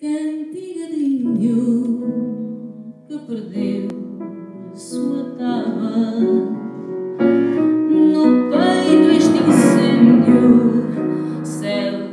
Cantiga de índio que perdeu a sua taba, no peito este incêndio, céu